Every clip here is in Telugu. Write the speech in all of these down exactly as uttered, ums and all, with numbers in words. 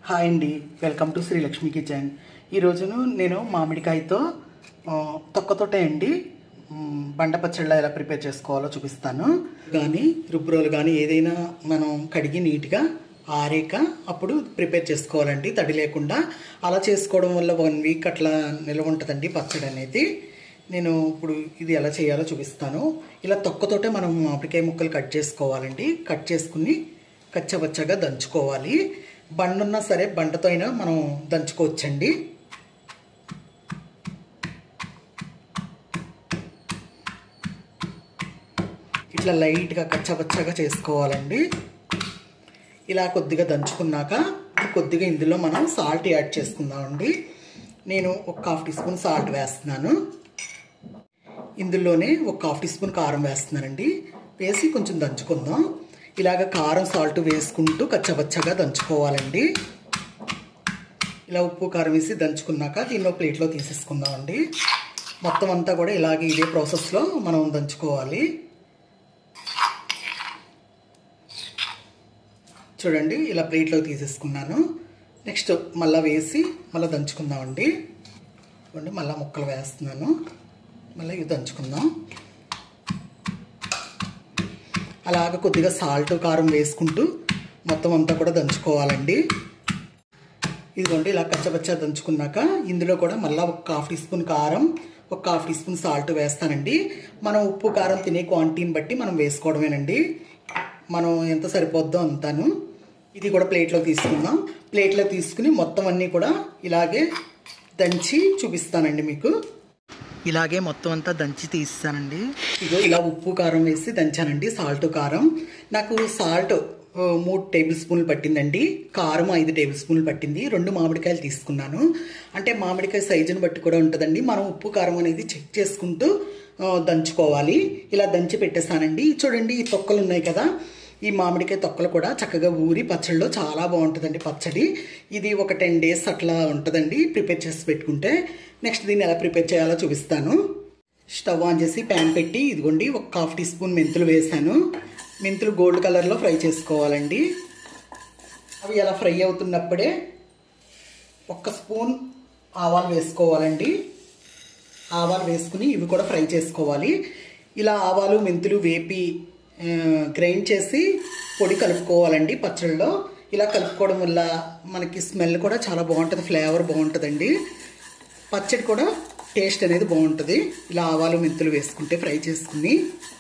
హాయ్ అండి, వెల్కమ్ టు శ్రీలక్ష్మి కిచెన్. ఈరోజును నేను మామిడికాయతో తొక్కతోటే అండి బండ పచ్చళ్ళ ఎలా ప్రిపేర్ చేసుకోవాలో చూపిస్తాను. కానీ రుబ్బురోలు కానీ ఏదైనా మనం కడిగి నీట్గా ఆరేక అప్పుడు ప్రిపేర్ చేసుకోవాలండి, తడి లేకుండా. అలా చేసుకోవడం వల్ల వన్ వీక్ అట్లా నిల్వ ఉంటుందండి పచ్చడి అనేది. నేను ఇప్పుడు ఇది ఎలా చేయాలో చూపిస్తాను. ఇలా తొక్కతోటే మనం మామిడికాయ ముక్కలు కట్ చేసుకోవాలండి. కట్ చేసుకుని కచ్చబచ్చగా దంచుకోవాలి. బండున్నా సరే బండతో అయినా మనం దంచుకోవచ్చండి. ఇట్లా లైట్గా కచ్చబచ్చగా చేసుకోవాలండి. ఇలా కొద్దిగా దంచుకున్నాక కొద్దిగా ఇందులో మనం సాల్ట్ యాడ్ చేసుకుందామండి. నేను ఒక హాఫ్ టీ స్పూన్ సాల్ట్ వేస్తున్నాను. ఇందులోనే ఒక హాఫ్ టీ స్పూన్ కారం వేస్తున్నానండి. వేసి కొంచెం దంచుకుందాం. ఇలాగ కారం సాల్ట్ వేసుకుంటూ కచ్చబచ్చగా దంచుకోవాలండి. ఇలా ఉప్పు కారం వేసి దంచుకున్నాక దీనిలో ప్లేట్లో తీసేసుకుందామండి. మొత్తం అంతా కూడా ఇలాగే ఇదే ప్రాసెస్లో మనం దంచుకోవాలి. చూడండి, ఇలా ప్లేట్లో తీసేసుకున్నాను. నెక్స్ట్ మళ్ళీ వేసి మళ్ళీ దంచుకుందామండి. చూడండి, మళ్ళీ ముక్కలు వేస్తున్నాను. మళ్ళీ ఇవి దంచుకుందాం. అలాగ కొద్దిగా సాల్ట్ కారం వేసుకుంటూ మొత్తం అంతా కూడా దంచుకోవాలండి. ఇదిగోండి, ఇలా కచ్చబచ్చ దంచుకున్నాక ఇందులో కూడా మళ్ళీ ఒక హాఫ్ టీ స్పూన్ కారం, ఒక హాఫ్ టీ స్పూన్ సాల్ట్ వేస్తానండి. మనం ఉప్పు కారం తినే క్వాంటిటీని బట్టి మనం వేసుకోవడమేనండి. మనం ఎంత సరిపోద్దో అంతాను. ఇది కూడా ప్లేట్లో తీసుకుందాం. ప్లేట్లో తీసుకుని మొత్తం అన్నీ కూడా ఇలాగే దంచి చూపిస్తానండి మీకు. ఇలాగే మొత్తం అంతా దంచి తీస్తానండి. ఇదో ఇలా ఉప్పు కారం వేసి దంచానండి. సాల్ట్ కారం నాకు సాల్ట్ మూడు టేబుల్ స్పూన్లు పట్టిందండి. కారం ఐదు టేబుల్ స్పూన్లు పట్టింది. రెండు మామిడికాయలు తీసుకున్నాను. అంటే మామిడికాయ సైజుని బట్టి కూడా ఉంటుందండి. మనం ఉప్పు కారం అనేది చెక్ చేసుకుంటూ దంచుకోవాలి. ఇలా దంచి పెట్టేస్తానండి. చూడండి, ఈ తొక్కలు ఉన్నాయి కదా, ఈ మామిడికాయ తొక్కలు కూడా చక్కగా ఊరి పచ్చడిలో చాలా బాగుంటుందండి పచ్చడి. ఇది ఒక టెన్ డేస్ అట్లా ఉంటుందండి ప్రిపేర్ చేసి పెట్టుకుంటే. నెక్స్ట్ దీన్ని ఎలా ప్రిపేర్ చేయాలో చూపిస్తాను. స్టవ్ ఆన్ చేసి ప్యాన్ పెట్టి ఇదిగోండి ఒక హాఫ్ టీ స్పూన్ మెంతులు వేసాను. మెంతులు గోల్డ్ కలర్లో ఫ్రై చేసుకోవాలండి. అవి ఎలా ఫ్రై అవుతున్నప్పుడే ఒక్క స్పూన్ ఆవాలు వేసుకోవాలండి. ఆవాలు వేసుకుని ఇవి కూడా ఫ్రై చేసుకోవాలి. ఇలా ఆవాలు మెంతులు వేపి గ్రైండ్ చేసి పొడి కలుపుకోవాలండి పచ్చళ్ళలో. ఇలా కలుపుకోవడం వల్ల మనకి స్మెల్ కూడా చాలా బాగుంటుంది, ఫ్లేవర్ బాగుంటుందండి. పచ్చడి కూడా టేస్ట్ అనేది బాగుంటుంది. ఇలా ఆవాలు మెంతులు వేసుకుంటే ఫ్రై చేసుకుని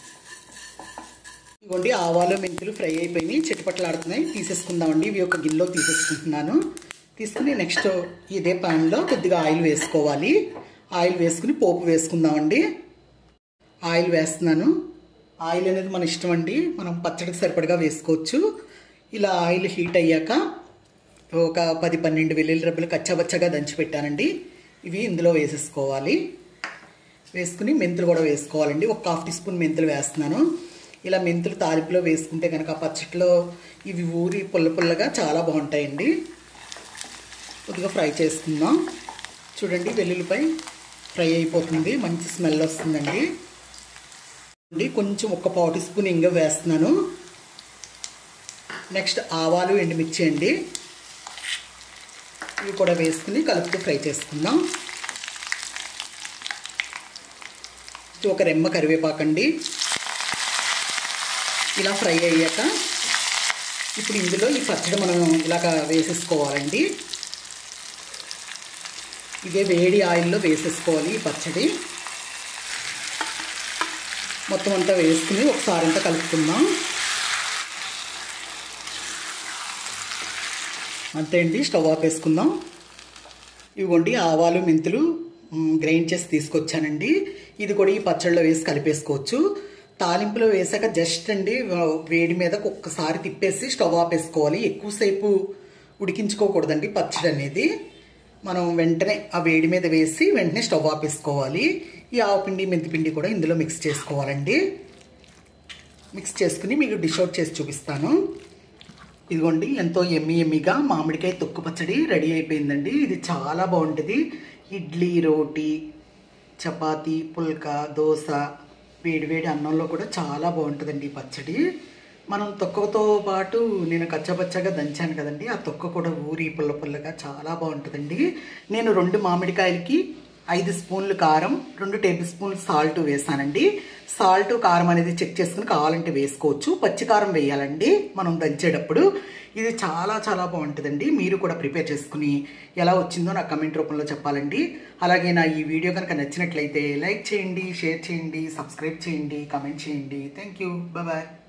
ఇవ్వండి. ఆవాలు మెంతులు ఫ్రై అయిపోయినాయి, చిటపట్లాడుతున్నాయి. తీసేసుకుందామండి. ఇవి ఒక గిన్నెలో తీసేసుకుంటున్నాను. తీసుకుని నెక్స్ట్ ఇదే ప్యాన్లో కొద్దిగా ఆయిల్ వేసుకోవాలి. ఆయిల్ వేసుకుని పోపు వేసుకుందామండి. ఆయిల్ వేస్తున్నాను. ఆయిల్ అనేది మన ఇష్టం అండి, మనం పచ్చడికి సరిపడగా వేసుకోవచ్చు. ఇలా ఆయిల్ హీట్ అయ్యాక ఒక పది పన్నెండు వెల్లుల్లి రెబ్బలు కచ్చాబచ్చగా దంచి పెట్టానండి. ఇవి ఇందులో వేసేసుకోవాలి. వేసుకుని మెంతులు కూడా వేసుకోవాలండి. ఒక హాఫ్ టీ స్పూన్ మెంతులు వేస్తున్నాను. ఇలా మెంతులు తాలింపులో వేసుకుంటే కనుక పచ్చడిలో ఇవి ఊరి పుల్ల పుల్లగా చాలా బాగుంటాయండి. కొద్దిగా ఫ్రై చేసుకుందాం. చూడండి, వెల్లుల్లిపై ఫ్రై అయిపోతుంది, మంచి స్మెల్ వస్తుందండి. కొంచెం ఒక పావు టీ స్పూన్ ఇంగ వేస్తున్నాను. నెక్స్ట్ ఆవాలు ఎండుమిర్చి అండి, ఇవి కూడా వేసుకుని కలుపుతూ ఫ్రై చేసుకుందాం. ఒక రెమ్మ కరివేపాకండి. ఇలా ఫ్రై అయ్యాక ఇప్పుడు ఇందులో ఈ పచ్చడి మనం ఇలాగ వేసేసుకోవాలండి. ఇదే వేడి ఆయిల్లో వేసేసుకోవాలి ఈ పచ్చడి. మొత్తం అంతా వేసుకుని ఒకసారి అంతా కలుపుకుందాం. అంతే అండి, స్టవ్ ఆఫ్ వేసుకుందాం. ఇవ్వండి, ఆవాలు మెంతులు గ్రైండ్ చేసి తీసుకొచ్చానండి. ఇది కూడా ఈ పచ్చడిలో వేసి కలిపేసుకోవచ్చు. తాలింపులో వేసాక జస్ట్ అండి వేడి మీద ఒక్కసారి తిప్పేసి స్టవ్ ఆఫ్ వేసుకోవాలి. ఎక్కువసేపు ఉడికించుకోకూడదండి పచ్చడి అనేది. మనం వెంటనే ఆ వేడి మీద వేసి వెంటనే స్టవ్ ఆఫ్ వేసుకోవాలి. ఈ ఆవపిండి మెంతిపిండి కూడా ఇందులో మిక్స్ చేసుకోవాలండి. మిక్స్ చేసుకుని మీకు డిష్ అవుట్ చేసి చూపిస్తాను. ఇదిగోండి, ఎంతో ఎమ్మి ఎమ్మిగా మామిడికాయ తొక్కు పచ్చడి రెడీ అయిపోయిందండి. ఇది చాలా బాగుంటుంది. ఇడ్లీ, రోటీ, చపాతీ, పుల్కా, దోశ, వేడివేడి అన్నంలో కూడా చాలా బాగుంటుందండి ఈ పచ్చడి. మనం తొక్కతో పాటు నేను కచ్చపచ్చగా దంచాను కదండి, ఆ తొక్క కూడా ఊరి పుల్ల పుల్లగా చాలా బాగుంటుందండి. నేను రెండు మామిడికాయలకి ఐదు స్పూన్లు కారం, రెండు టేబుల్ స్పూన్లు సాల్ట్ వేసానండి. సాల్ట్ కారం అనేది చెక్ చేసుకుని కావాలంటే వేసుకోవచ్చు. పచ్చికారం వేయాలండి మనం దంచేటప్పుడు. ఇది చాలా చాలా బాగుంటుందండి. మీరు కూడా ప్రిపేర్ చేసుకుని ఎలా వచ్చిందో నాకు కమెంట్ రూపంలో చెప్పాలండి. అలాగే నా ఈ వీడియో కనుక నచ్చినట్లయితే లైక్ చేయండి, షేర్ చేయండి, సబ్స్క్రైబ్ చేయండి, కమెంట్ చేయండి. Thank you, bye bye.